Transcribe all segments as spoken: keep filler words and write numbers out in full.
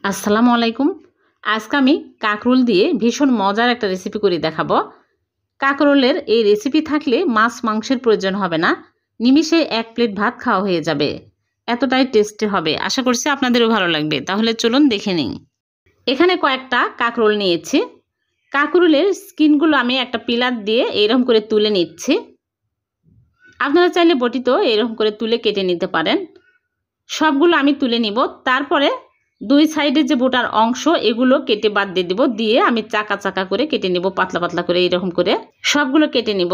আসসালামু আলাইকুম। আজকে আমি কাঁকরোল দিয়ে ভীষণ মজার একটা রেসিপি করে দেখাবো। কাঁকরোলের এই রেসিপি থাকলে মাছ মাংসের প্রয়োজন হবে না, নিমিষে এক প্লেট ভাত খাওয়া হয়ে যাবে। এতটাই টেস্টি হবে, আশা করছি আপনাদেরও ভালো লাগবে। তাহলে চলুন দেখে নিই। এখানে কয়েকটা কাঁকরোল নিয়েছি। কাঁকরোলের স্কিনগুলো আমি একটা পিলার দিয়ে এইরকম করে তুলে নিচ্ছি। আপনারা চাইলে বটিতেও এরকম করে তুলে কেটে নিতে পারেন। সবগুলো আমি তুলে নিব। তারপরে দুই সাইডে যে বোটার অংশ এগুলো কেটে বাদ দিয়ে দিব, দিয়ে আমি চাকা চাকা করে কেটে নিব, পাতলা পাতলা করে এরকম করে সবগুলো কেটে নিব।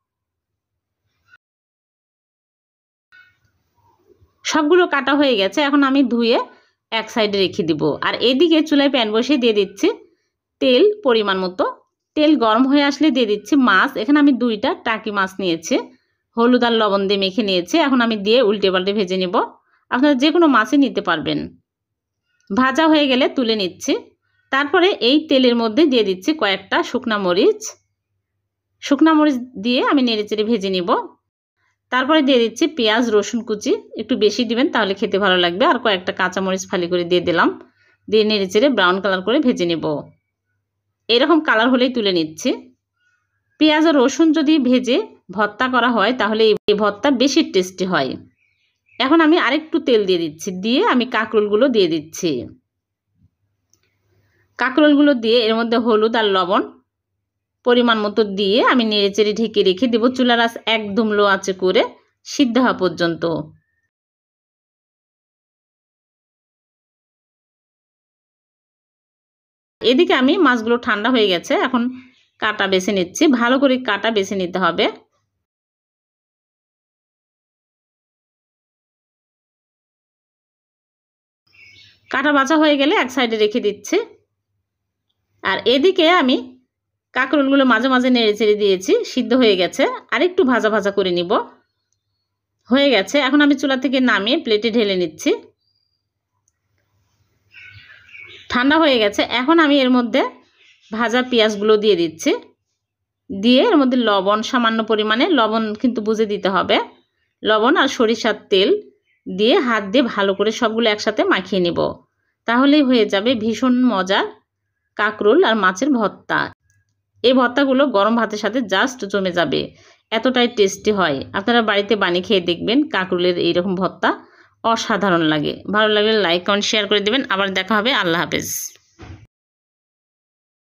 সবগুলো কাটা হয়ে গেছে, এখন আমি ধুয়ে এক সাইডে রেখে দিব। আর এদিকে চুলায় প্যান বসিয়ে দিয়ে দিচ্ছি তেল পরিমাণ মতো। তেল গরম হয়ে আসলে দিয়ে দিচ্ছি মাছ। এখানে আমি দুইটা টাকি মাছ নিয়েছি, হলুদ আর লবণ দিয়ে মেখে নিয়েছি। এখন আমি দিয়ে উল্টে পাল্টে ভেজে নেব। আপনারা যে কোনো মাছই নিতে পারবেন। ভাজা হয়ে গেলে তুলে নিচ্ছি। তারপরে এই তেলের মধ্যে দিয়ে দিচ্ছি কয়েকটা শুকনা মরিচ। শুকনা মরিচ দিয়ে আমি নেড়েচেড়ে ভেজে নিব। তারপরে দিয়ে দিচ্ছি পেঁয়াজ রসুন কুচি, একটু বেশি দিবেন তাহলে খেতে ভালো লাগবে। আর কয়েকটা কাঁচা মরিচ ফালি করে দিয়ে দিলাম, দিয়ে নেড়েচেড়ে ব্রাউন কালার করে ভেজে নেব। এরকম কালার হলেই তুলে নিচ্ছি। পেঁয়াজ আর রসুন যদি ভেজে ভর্তা করা হয় তাহলে এই ভর্তা বেশি টেস্টি হয়। এখন আমি আরেকটু তেল দিয়ে দিচ্ছি, দিয়ে আমি কাঁকরোলগুলো দিয়ে দিচ্ছি। কাঁকরোলগুলো দিয়ে এর মধ্যে হলুদ আর লবণ পরিমাণ মতো দিয়ে আমি নেড়েচেড়ে ঢেকে রেখে দেব। চুলার আঁচ একদম লো আঁচে করে সিদ্ধ হওয়া পর্যন্ত। এদিকে আমি মাছগুলো ঠান্ডা হয়ে গেছে, এখন কাটা বেছে নিচ্ছি। ভালো করে কাটা বেছে নিতে হবে। কাটা বাছা হয়ে গেলে এক সাইডে রেখে দিচ্ছি। আর এদিকে আমি কাঁকরোলগুলো মাঝে মাঝে নেড়ে চেড়ে দিয়েছি, সিদ্ধ হয়ে গেছে। আর একটু ভাজা ভাজা করে নিব। হয়ে গেছে, এখন আমি চুলা থেকে নামিয়ে প্লেটে ঢেলে নিচ্ছি। ঠান্ডা হয়ে গেছে, এখন আমি এর মধ্যে ভাজা পেঁয়াজগুলো দিয়ে দিচ্ছি। দিয়ে এর মধ্যে লবণ, সামান্য পরিমাণে লবণ কিন্তু বুঝে দিতে হবে, লবণ আর সরিষার তেল দিয়ে হাত দিয়ে ভালো করে সবগুলো একসাথে মাখিয়ে নেব। তাহলেই হয়ে যাবে ভীষণ মজার কাঁকরোল আর মাছের ভর্তা। এই ভর্তাগুলো গরম ভাতের সাথে জাস্ট জমে যাবে, এতটাই টেস্টি হয়। আপনারা বাড়িতে বানিয়ে খেয়ে দেখবেন, কাঁকরোলের এইরকম ভর্তা অসাধারণ লাগে। ভালো লাগলে লাইক কমেন্ট শেয়ার করে দেবেন। আবার দেখা হবে। আল্লাহ হাফেজ।